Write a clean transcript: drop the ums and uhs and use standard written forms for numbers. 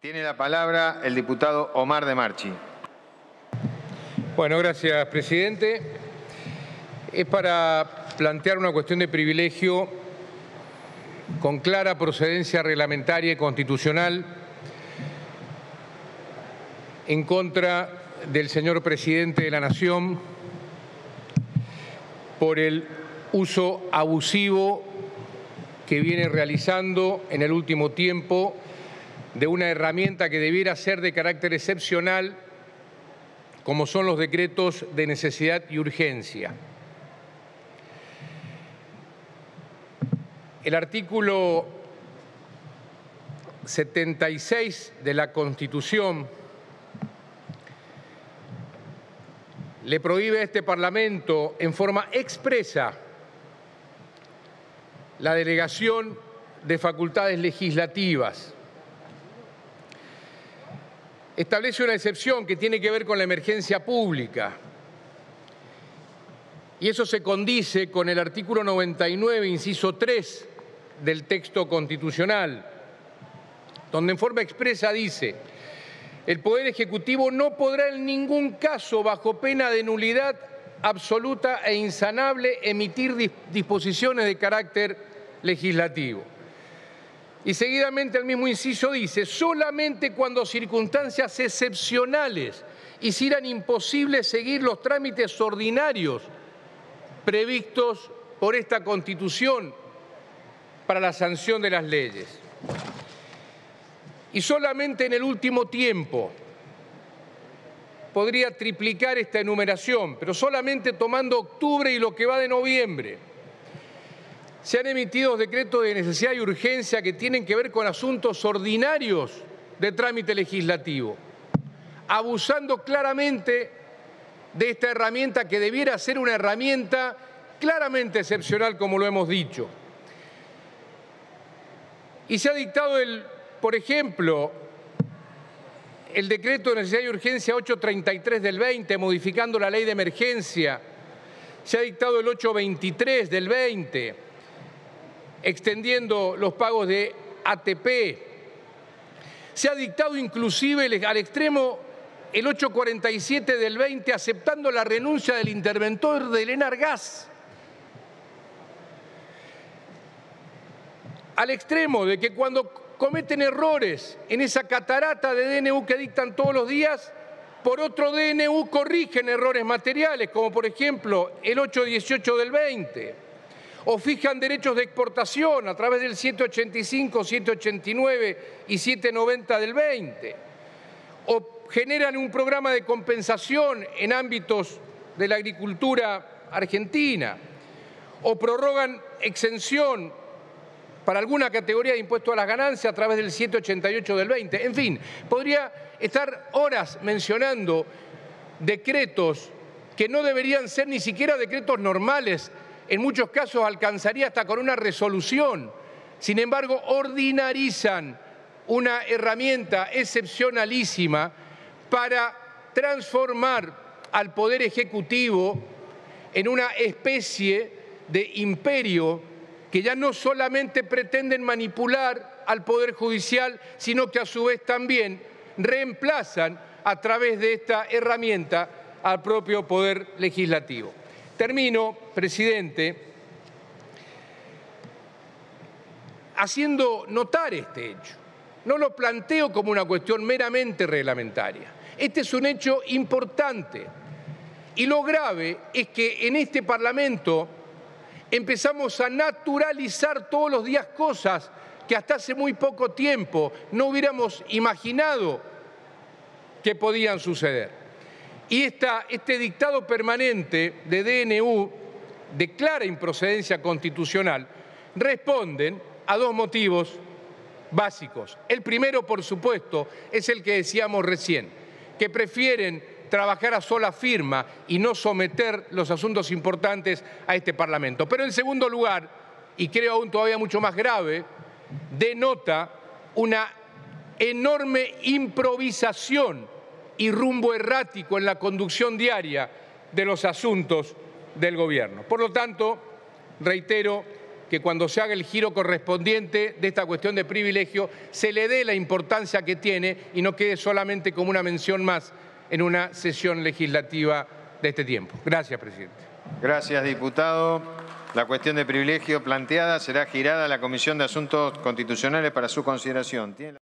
Tiene la palabra el diputado Omar de Marchi. Bueno, gracias, presidente. Es para plantear una cuestión de privilegio con clara procedencia reglamentaria y constitucional en contra del señor presidente de la Nación por el uso abusivo que viene realizando en el último tiempo de una herramienta que debiera ser de carácter excepcional, como son los decretos de necesidad y urgencia. El artículo 76 de la Constitución le prohíbe a este Parlamento en forma expresa la delegación de facultades legislativas. Establece una excepción que tiene que ver con la emergencia pública. Y eso se condice con el artículo 99, inciso 3 del texto constitucional, donde en forma expresa dice: el Poder Ejecutivo no podrá en ningún caso, bajo pena de nulidad absoluta e insanable, emitir disposiciones de carácter legislativo. Y seguidamente el mismo inciso dice: solamente cuando circunstancias excepcionales hicieran imposible seguir los trámites ordinarios previstos por esta Constitución para la sanción de las leyes. Y solamente en el último tiempo podría triplicar esta enumeración, pero solamente tomando octubre y lo que va de noviembre, se han emitido decretos de necesidad y urgencia que tienen que ver con asuntos ordinarios de trámite legislativo, abusando claramente de esta herramienta que debiera ser una herramienta claramente excepcional, como lo hemos dicho. Y se ha dictado, por ejemplo, el decreto de necesidad y urgencia 833 del 20, modificando la ley de emergencia. Se ha dictado el 823 del 20, extendiendo los pagos de ATP. Se ha dictado inclusive al extremo el 847 del 20, aceptando la renuncia del interventor del Enargas. Al extremo de que cuando cometen errores en esa catarata de DNU que dictan todos los días, por otro DNU corrigen errores materiales, como por ejemplo el 818 del 20, o fijan derechos de exportación a través del 785, 789 y 790 del 20, o generan un programa de compensación en ámbitos de la agricultura argentina, o prorrogan exención para alguna categoría de impuesto a las ganancias a través del 788 del 20. En fin, podría estar horas mencionando decretos que no deberían ser ni siquiera decretos normales. En muchos casos alcanzaría hasta con una resolución. Sin embargo, ordinarizan una herramienta excepcionalísima para transformar al Poder Ejecutivo en una especie de imperio que ya no solamente pretenden manipular al Poder Judicial, sino que a su vez también reemplazan a través de esta herramienta al propio Poder Legislativo. Termino, presidente, haciendo notar este hecho. No lo planteo como una cuestión meramente reglamentaria. Este es un hecho importante. Y lo grave es que en este Parlamento empezamos a naturalizar todos los días cosas que hasta hace muy poco tiempo no hubiéramos imaginado que podían suceder. Y este dictado permanente de DNU de clara improcedencia constitucional responden a dos motivos básicos. El primero, por supuesto, es el que decíamos recién, que prefieren trabajar a sola firma y no someter los asuntos importantes a este Parlamento. Pero en segundo lugar, y creo aún todavía mucho más grave, denota una enorme improvisación y rumbo errático en la conducción diaria de los asuntos del Gobierno. Por lo tanto, reitero que cuando se haga el giro correspondiente de esta cuestión de privilegio se le dé la importancia que tiene y no quede solamente como una mención más en una sesión legislativa de este tiempo. Gracias, presidente. Gracias, diputado. La cuestión de privilegio planteada será girada a la Comisión de Asuntos Constitucionales para su consideración.